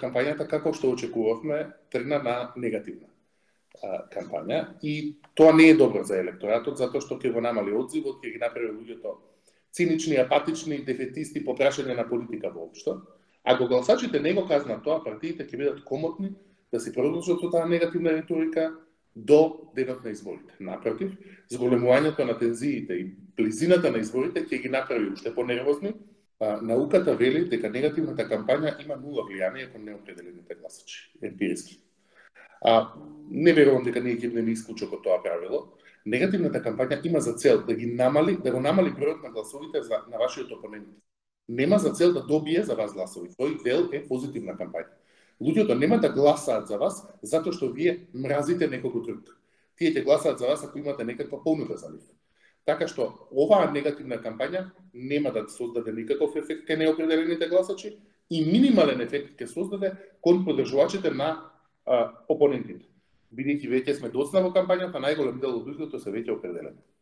кампањата, како што очекувавме, тргна на негативна кампања и тоа не е добро за електоратот, затоа што ќе го намали одзивот, ќе ги направи луѓето цинични, апатични, дефетисти по прашање на политика воопшто. Ако гласачите не го казнат тоа, партиите ќе бидат комотни да си продолжат со таа негативна риторика до денот на изборите. Напротив, зголемувањето на тензиите и близината на изборите ќе ги направи уште понервозни. Науката вели дека негативната кампања има нула влијание кон неопределените гласачи, емпириски. Не верувам дека ние ќе не исклучок од тоа правило. Негативната кампања има за цел да го намали бројот на гласовите на вашиот опонент. Нема за цел да добие за вас гласови. Тој дел е позитивна кампања. Луѓето нема да гласаат за вас затоа што вие мразите некој друг. Тие ќе гласаат за вас ако имате некаква понуда за нив. Така што оваа негативна кампања нема да создаде никаков ефект кај неопределените гласачи и минимален ефект ќе создаде кон поддржувачите на опонентите. Бидејќи веќе сме доцна во кампањата, најголем дел од луѓето се веќе определени.